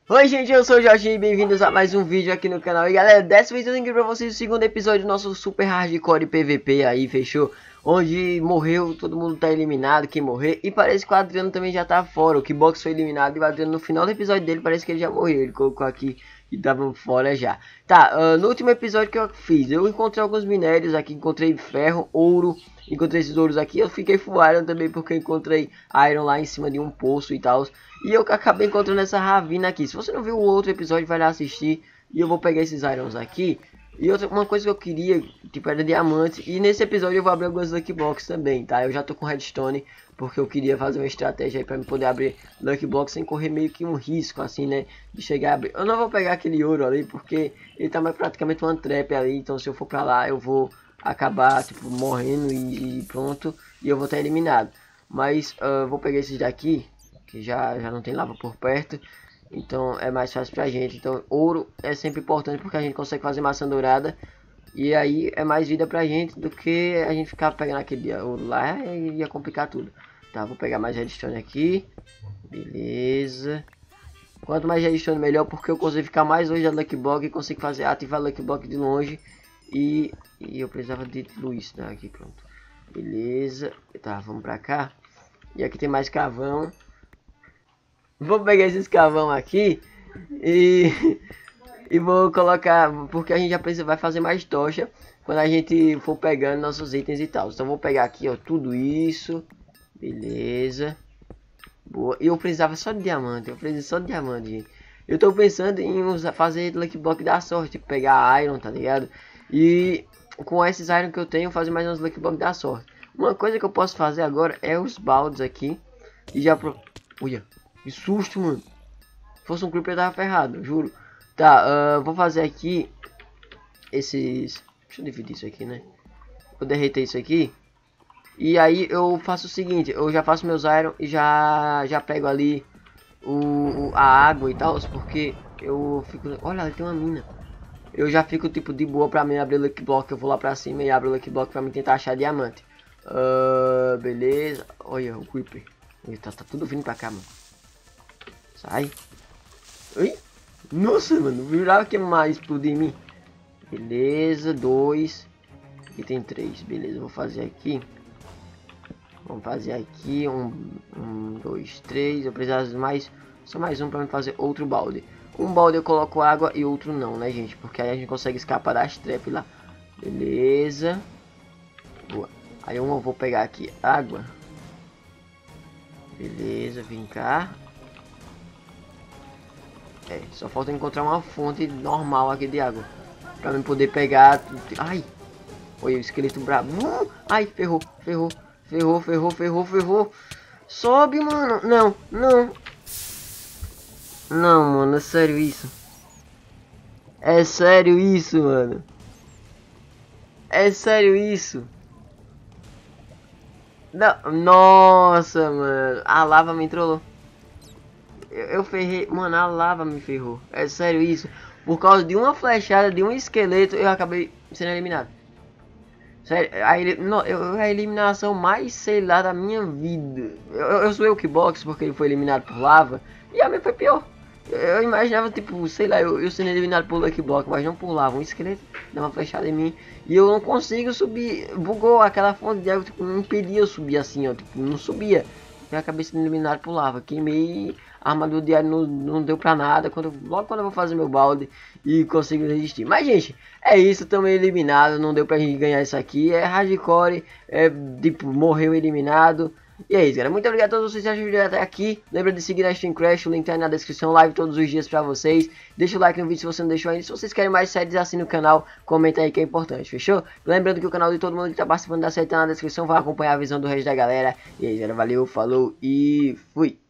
Oi gente, eu sou o Jorge e bem-vindos a mais um vídeo aqui no canal. E galera, dessa vez eu tenho pra vocês o segundo episódio do nosso Super Hardcore PVP aí, fechou? Onde morreu, todo mundo tá eliminado, quem morrer. E parece que o Adriano também já tá fora, o Kibox foi eliminado e o Adriano no final do episódio dele parece que ele já morreu. Ele colocou aqui que tava fora já. Tá, no último episódio que eu fiz, eu encontrei alguns minérios aqui, encontrei ferro, ouro. Encontrei esses ouros aqui, eu fiquei full iron também porque eu encontrei iron lá em cima de um poço e tal. E eu acabei encontrando essa ravina aqui. Se você não viu o outro episódio, vai lá assistir. E eu vou pegar esses irons aqui. E uma coisa que eu queria, tipo, era diamante. E nesse episódio eu vou abrir algumas Lucky Blocks também, tá? Eu já tô com redstone, porque eu queria fazer uma estratégia aí pra me poder abrir Lucky Blocks sem correr meio que um risco, assim, né? De chegar a abrir. Eu não vou pegar aquele ouro ali, porque ele tá mais praticamente uma trap ali. Então se eu for pra lá, eu vou acabar, tipo, morrendo e pronto. E eu vou estar eliminado. Mas vou pegar esses daqui, que já não tem lava por perto. Então é mais fácil pra gente. Então ouro é sempre importante porque a gente consegue fazer maçã dourada. E aí é mais vida pra gente do que a gente ficar pegando aquele ouro lá e ia complicar tudo. Tá, vou pegar mais redstone aqui. Beleza. Quanto mais redstone melhor, porque eu consigo ficar mais longe da Lucky Block e consigo ativar a Lucky Block de longe. E eu precisava de luz, né? Aqui, pronto. Beleza. Tá, vamos pra cá. E aqui tem mais carvão. Vou pegar esses carvão aqui e vou colocar, porque a gente já precisa, vai fazer mais tocha quando a gente for pegando nossos itens e tal. Então vou pegar aqui, ó, tudo isso. Beleza. Boa. E eu precisava só de diamante, gente. Eu tô pensando em fazer Lucky Block da sorte, tipo, pegar iron, tá ligado? E com esses iron que eu tenho, fazer mais uns Lucky Block da sorte. Uma coisa que eu posso fazer agora é os baldes aqui. E já Olha, que susto, mano. Se fosse um creeper eu tava ferrado, juro. Tá, vou fazer aqui esses... Deixa eu dividir isso aqui, né? Vou derreter isso aqui. E aí eu faço o seguinte, eu já faço meus iron e já pego ali a água e tal, porque eu fico... Olha, ali tem uma mina. Eu já fico tipo de boa pra mim abrir o Lucky Block, eu vou lá pra cima e abro o Lucky Block pra mim tentar achar diamante. Beleza. Olha o creeper. Tá tudo vindo pra cá, mano. Sai. Oi? Nossa, mano, virava que mais explodir em mim. Beleza, 2. Aqui tem 3, beleza, vou fazer aqui. Vamos fazer aqui, 1, 2, 3. Eu preciso de mais, só mais um pra me fazer outro balde. Um balde eu coloco água e outro não, né, gente? Porque aí a gente consegue escapar das trap lá. Beleza. Boa. Aí eu vou pegar aqui água. Beleza, vem cá. Só falta encontrar uma fonte normal aqui de água. Pra mim poder pegar... Ai! Olha o esqueleto brabo. Ai, ferrou, ferrou. Ferrou, ferrou, ferrou, ferrou. Sobe, mano. Não, não. Não, mano, é sério isso. É sério isso, mano. É sério isso. Não. Nossa, mano. A lava me trollou. Eu ferrei. Mano, a lava me ferrou. É sério isso. Por causa de uma flechada, de um esqueleto, eu acabei sendo eliminado. Sério, a eliminação mais, sei lá, da minha vida. Eu sou o Kibox porque ele foi eliminado por lava. E a minha foi pior. Eu imaginava, tipo, sei lá, eu sendo eliminado por Lucky Block, mas não por lava. Um esqueleto deu uma flechada em mim. E eu não consigo subir. Bugou aquela fonte de água, tipo, não impedia eu subir assim, ó. Tipo, não subia. Eu acabei sendo eliminado por lava. Queimei. A armadura diária não deu pra nada. Logo quando eu vou fazer meu balde e consigo resistir. Mas, gente, é isso. Também eliminado. Não deu pra gente ganhar isso aqui. É hardcore. Tipo, morreu eliminado. E é isso, galera. Muito obrigado a todos vocês que assistiram o vídeo até aqui. Lembra de seguir a Stream Crash. O link tá aí na descrição. Live todos os dias pra vocês. Deixa o like no vídeo se você não deixou ainda. Se vocês querem mais séries assim no canal, comenta aí que é importante, fechou? Lembrando que o canal de todo mundo que tá participando da série tá na descrição. Vai acompanhar a visão do resto da galera. E aí, galera. Valeu, falou e fui.